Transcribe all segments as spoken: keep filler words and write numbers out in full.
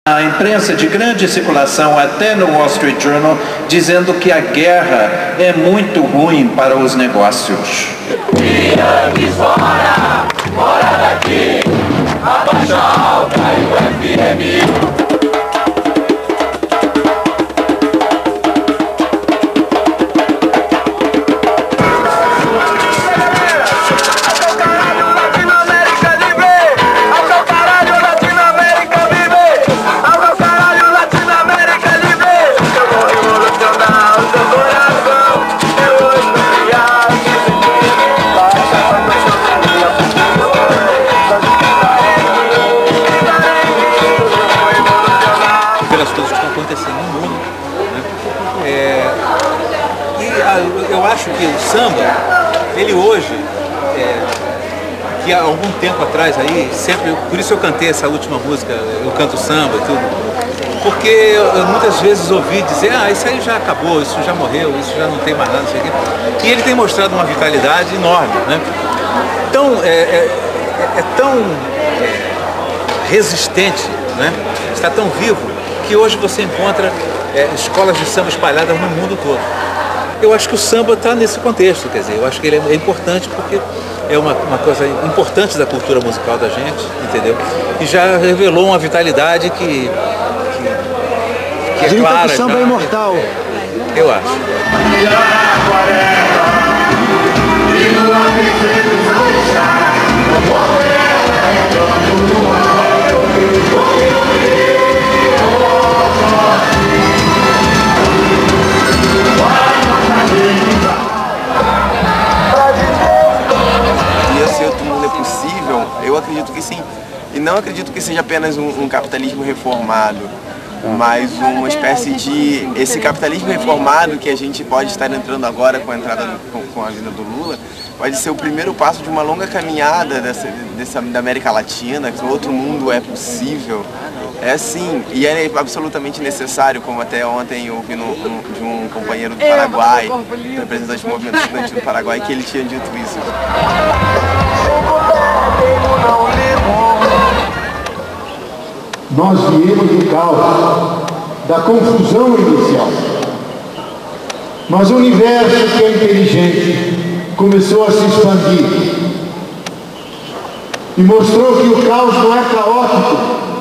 A imprensa de grande circulação, até no Wall Street Journal, dizendo que a guerra é muito ruim para os negócios. Irames fora, fora daqui, abaixa alta e o F M. Eu acho que o samba, ele hoje, é, que há algum tempo atrás aí, sempre, por isso eu cantei essa última música, eu canto samba e tudo, porque eu muitas vezes ouvi dizer, ah, isso aí já acabou, isso já morreu, isso já não tem mais nada, não sei o quê. E ele tem mostrado uma vitalidade enorme, né? Então, é, é, é tão é, resistente, né? Está tão vivo, que hoje você encontra é, escolas de samba espalhadas no mundo todo. Eu acho que o samba está nesse contexto, quer dizer, eu acho que ele é importante porque é uma, uma coisa importante da cultura musical da gente, entendeu? E já revelou uma vitalidade que, que, que é Dizem clara. Que o samba já, é imortal. É, eu acho. Eu acredito que sim, e não acredito que seja apenas um, um capitalismo reformado, mas uma espécie de, esse capitalismo reformado que a gente pode estar entrando agora com a entrada do, com, com a vinda do Lula, pode ser o primeiro passo de uma longa caminhada dessa, dessa, da América Latina, que outro mundo é possível, é sim, e é absolutamente necessário, como até ontem eu ouvi no, no, de um companheiro do Paraguai, representante do movimento estudante do Paraguai, que ele tinha dito isso. Nós viemos do caos, da confusão inicial. Mas o universo, que é inteligente, começou a se expandir e mostrou que o caos não é caótico.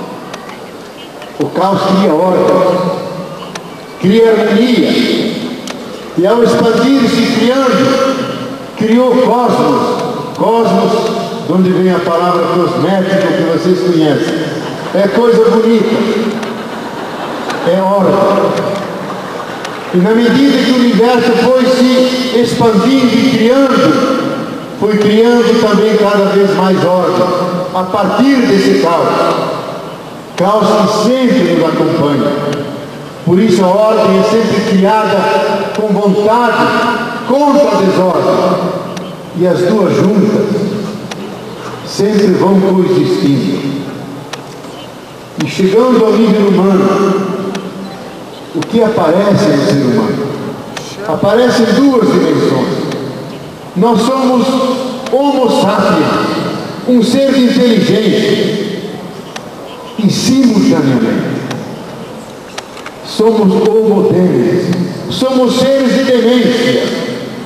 O caos cria ordem, cria harmonia, e ao expandir-se criando, criou cosmos. Cosmos, de onde vem a palavra cosmético que vocês conhecem. É coisa bonita, é ordem. E na medida que o universo foi se expandindo e criando, foi criando também cada vez mais ordem, a partir desse caos. Caos que sempre nos acompanha. Por isso a ordem é sempre criada com vontade, contra a desordem. E as duas juntas sempre vão coexistindo. E chegando ao nível humano, o que aparece no ser humano? Aparecem duas dimensões. Nós somos Homo sapiens, um ser inteligente, e simultaneamente somos Homo deus, somos seres de demência.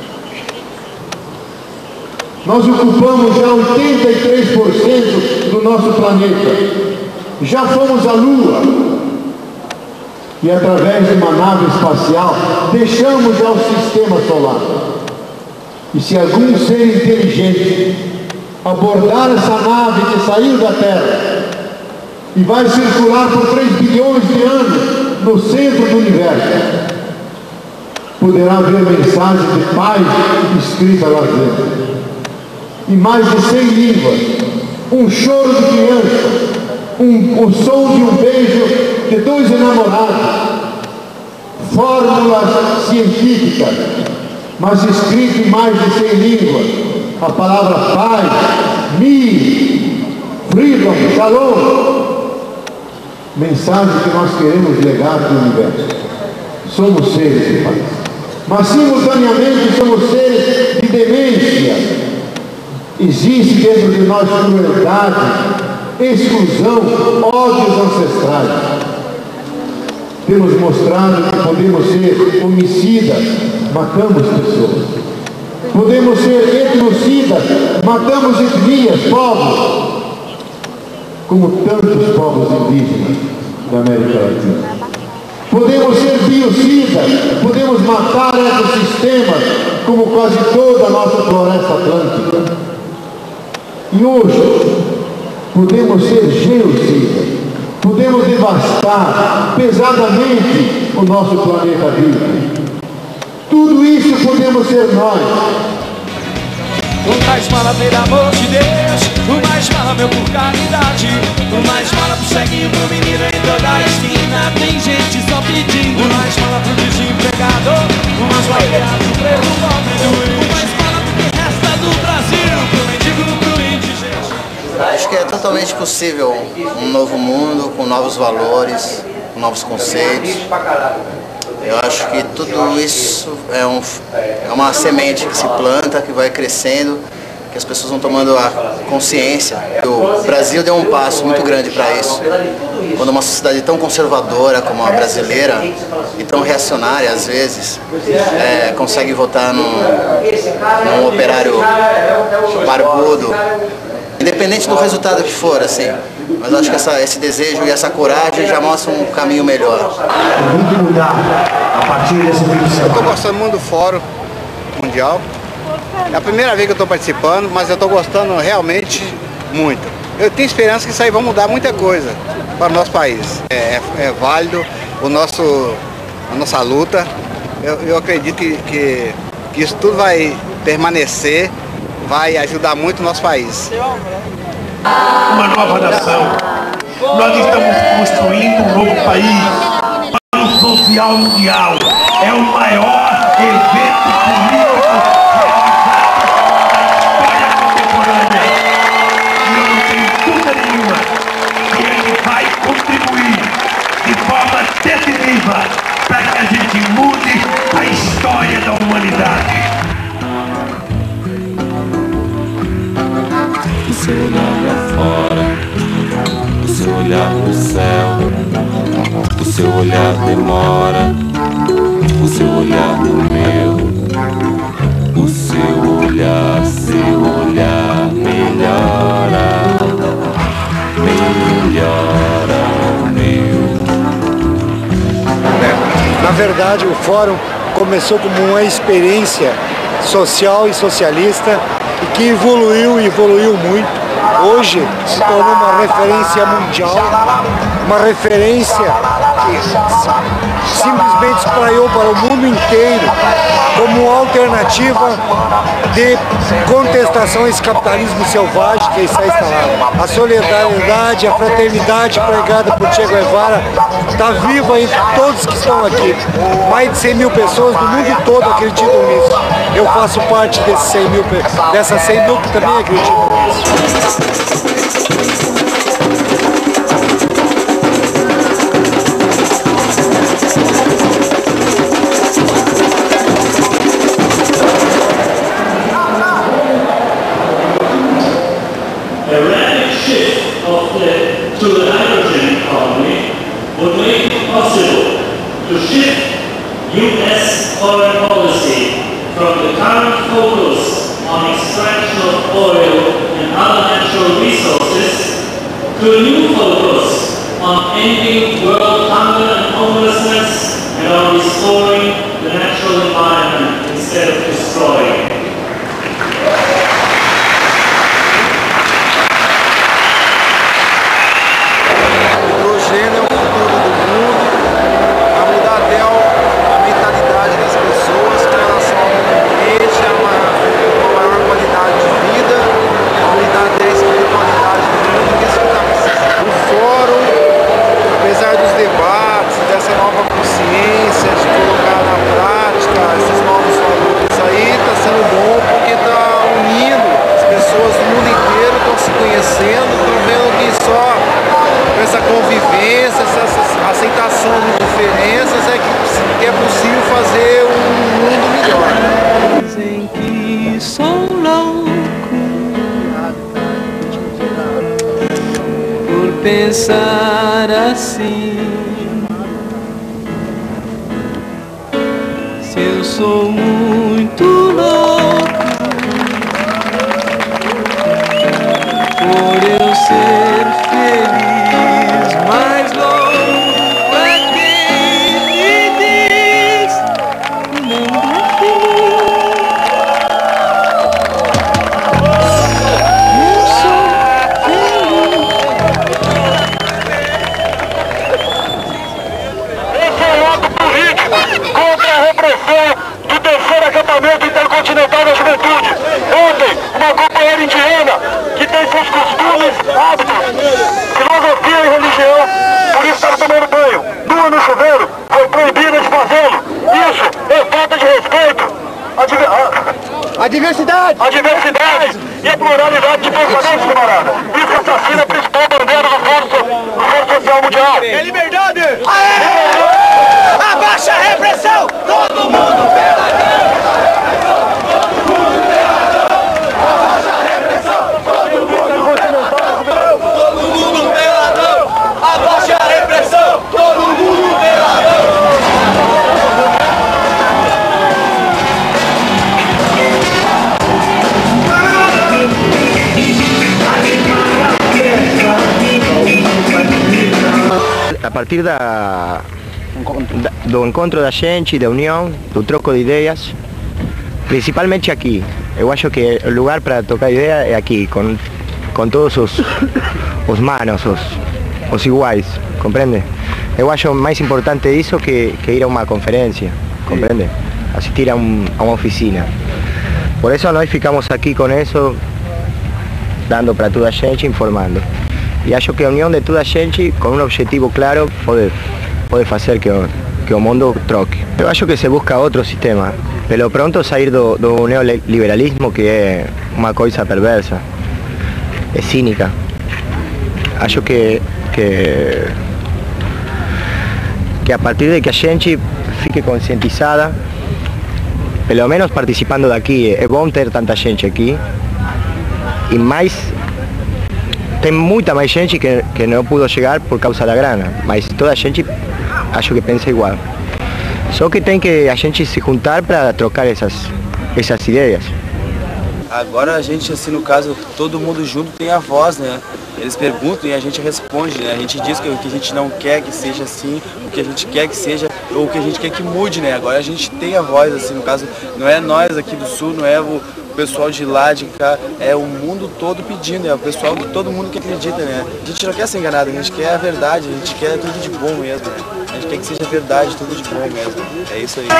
Nós ocupamos já oitenta e três por cento do nosso planeta. Já fomos à Lua. E através de uma nave espacial, deixamos já o sistema solar. E se algum ser inteligente abordar essa nave que saiu da Terra e vai circular por três bilhões de anos no centro do universo, poderá ver mensagem de paz escrita lá dentro. Em mais de cem línguas, um choro de criança, um, o som de um beijo de dois enamorados, fórmulas científicas, mas escrito em mais de cem línguas, a palavra paz, mi, freedom, shalom, mensagem que nós queremos legar para o universo. Somos seres de paz, mas simultaneamente somos seres de demência. Existe dentro de nós crueldade, exclusão, ódios ancestrais. temos mostrado que podemos ser homicidas, matamos pessoas. Podemos ser etnocidas, matamos etnias, povos, como tantos povos indígenas da América Latina. Podemos ser biocidas, podemos matar ecossistemas, como quase toda a nossa floresta atlântica. E hoje, podemos ser genocidas, podemos devastar pesadamente o nosso planeta vivo. Tudo isso podemos ser nós. O mais mala pelo amor de Deus, o mais mala meu por caridade, o mais mala pro ceguinho, pro menino em toda a esquina. Tem gente só pedindo, o mais mala pro desempregado, o mais baleado pro preto, pobre doente, o mais mala pro que resta do Brasil, pro mendigo, pro indigente. Acho que é totalmente possível um novo mundo, com novos valores, com novos conceitos. Eu acho que tudo isso é, um, é uma semente que se planta, que vai crescendo, que as pessoas vão tomando a consciência. O Brasil deu um passo muito grande para isso. Quando uma sociedade tão conservadora como a brasileira, e tão reacionária às vezes, é, consegue votar num, num operário barbudo, independente do resultado que for, assim. Mas eu acho que essa, esse desejo e essa coragem já mostram um caminho melhor. Tem que mudar a partir desse fim de semana. Eu estou gostando muito do Fórum Mundial. É a primeira vez que eu estou participando, mas eu estou gostando realmente muito. Eu tenho esperança que isso aí vai mudar muita coisa para o nosso país. É, é, é válido o nosso, a nossa luta. Eu, eu acredito que, que, que isso tudo vai permanecer, vai ajudar muito o nosso país. Uma nova nação. Nós estamos construindo um novo país. O Social Mundial é o maior evento político realizado na história contemporânea. E eu não tenho dúvida nenhuma que ele vai contribuir de forma decisiva para que a gente mude a história da humanidade. O seu olhar lá fora, o seu olhar no céu, o seu olhar demora, o seu olhar no meu, o seu olhar, seu olhar melhora, melhora o meu. Na verdade, o Fórum começou como uma experiência social e socialista e que evoluiu e evoluiu muito. Hoje se tornou uma referência mundial, uma referência que simplesmente espraiou para o mundo inteiro como alternativa de contestação a esse capitalismo selvagem que está instalado. A solidariedade, a fraternidade pregada por Che Guevara está viva entre todos que estão aqui. Mais de cem mil pessoas do mundo todo acreditam nisso. Eu faço parte desses cem mil, dessas cem mil que também acreditam nisso. To the hydrogen economy would make it possible to shift U S foreign policy from the current focus on extraction of oil and other natural resources to a new focus on ending world hunger and homelessness and on restoring the natural environment instead of destroying it. Pensar assim, sou muito louco por eu ser feliz, mas louco é quem me diz que não é feliz. Eu sou feliz. Esse é o ato político contra a repressão do terceiro acampamento intercontinental da juventude. Ontem, uma companheira indiana que tem seus costumes, hábitos, filosofia e religião, por isso estava tomando banho, nua no chuveiro, foi proibida de fazê-lo. Isso é falta de respeito à diver... a diversidade, a diversidade e a pluralidade de pensamentos, camarada. Isso assassina a principal bandeira do Fórum, do Fórum Social Mundial. É liberdade! Aê! Abaixa a repressão! Todo mundo pela guerra! A partir da, da, do encontro da gente, da união, do troco de ideias, principalmente aqui. Eu acho que o lugar para trocar ideia é aqui, com, com todos os, os manos, os, os iguais, compreende? Eu acho mais importante isso que, que ir a uma conferência, compreende? Assistir a, um, a uma oficina. Por isso nós ficamos aqui com isso, dando para toda a gente, informando. E acho que a união de toda a gente, com um objetivo claro, pode, pode fazer que o, que o mundo troque. Eu acho que se busca outro sistema. Pelo pronto sair do, do neoliberalismo, que é uma coisa perversa, é cínica. Acho que, que, que a partir de que a gente fique conscientizada, pelo menos participando daqui, é bom ter tanta gente aqui, e mais, tem muita mais gente que, que não pudo chegar por causa da grana, mas toda a gente acho que pensa igual. Só que tem que a gente se juntar para trocar essas, essas ideias. Agora a gente, assim, no caso, todo mundo junto tem a voz, né? Eles perguntam e a gente responde, né? A gente diz que o que a gente não quer que seja assim, o que a gente quer que seja, ou o que a gente quer que mude, né? Agora a gente tem a voz, assim, no caso, não é nós aqui do Sul, não é o pessoal de lá, de cá, é o mundo todo pedindo, é o pessoal, todo mundo que acredita, né? A gente não quer ser enganado, a gente quer a verdade, a gente quer tudo de bom mesmo, né? A gente quer que seja verdade, tudo de bom mesmo. É isso aí.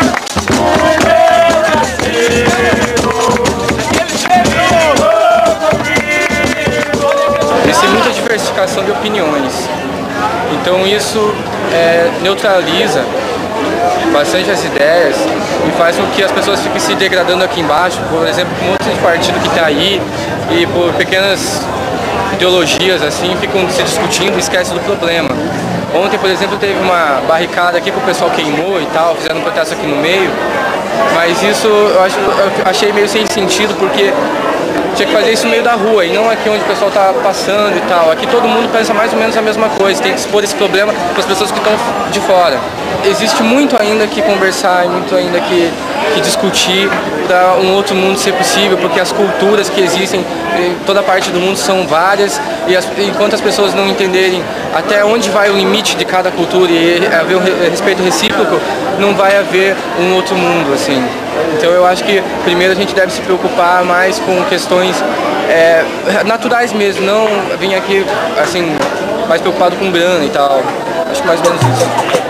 Existe muita diversificação de opiniões, então isso é, neutraliza bastante as ideias e faz com que as pessoas fiquem se degradando aqui embaixo, por exemplo, com outros partidos que está aí, e por pequenas ideologias assim, ficam se discutindo e esquecem do problema. Ontem, por exemplo, teve uma barricada aqui que o pessoal queimou e tal, fizeram um protesto aqui no meio, mas isso eu, acho, eu achei meio sem sentido, porque tinha que fazer isso no meio da rua e não aqui onde o pessoal está passando e tal. Aqui todo mundo pensa mais ou menos a mesma coisa, tem que expor esse problema para as pessoas que estão de fora. Existe muito ainda que conversar, muito ainda que, que discutir para um outro mundo ser possível, porque as culturas que existem em toda parte do mundo são várias e as, enquanto as pessoas não entenderem até onde vai o limite de cada cultura e haver um respeito recíproco, não vai haver um outro mundo, assim. Então eu acho que primeiro a gente deve se preocupar mais com questões é, naturais mesmo, não vir aqui assim, mais preocupado com grana e tal. Acho que mais ou menos isso.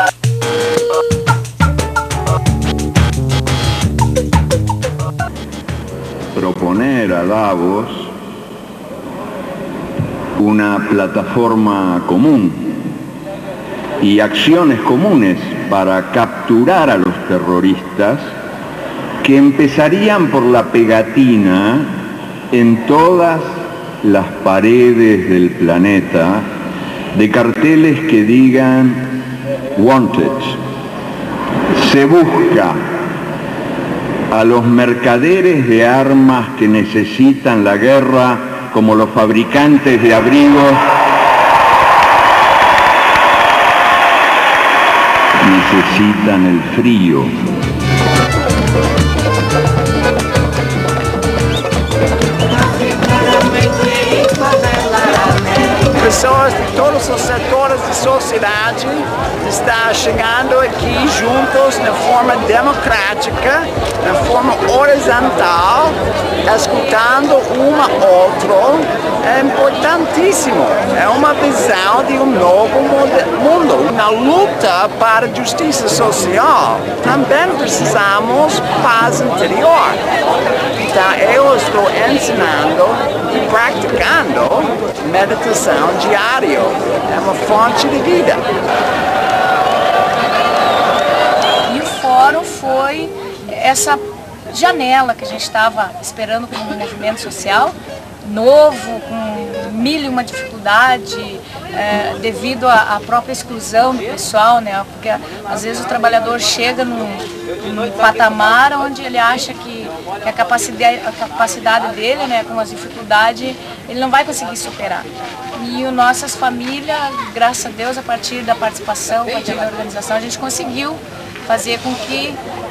Proponer a Davos una plataforma común y acciones comunes para capturar a los terroristas, que empezarían por la pegatina en todas las paredes del planeta de carteles que digan "Wanted". Se busca a los mercaderes de armas que necesitan la guerra, como los fabricantes de abrigos, necesitan el frío. Pessoas de todos os setores da sociedade estão chegando aqui juntos de forma democrática, de forma horizontal, escutando um ao outro. É importantíssimo. É uma visão de um novo mundo. Na luta para a justiça social, também precisamos paz interior. Então, eu estou ensinando e praticando meditação diária. É uma fonte de vida. E o fórum foi essa janela que a gente estava esperando como um movimento social novo, com mil e uma dificuldade, é, devido à, à própria exclusão do pessoal, né? Porque às vezes o trabalhador chega num, num patamar onde ele acha que, que a, capacidade, a capacidade dele, né, com as dificuldades, ele não vai conseguir superar. E o nossas famílias, graças a Deus, a partir da participação, a partir da organização, a gente conseguiu fazer com que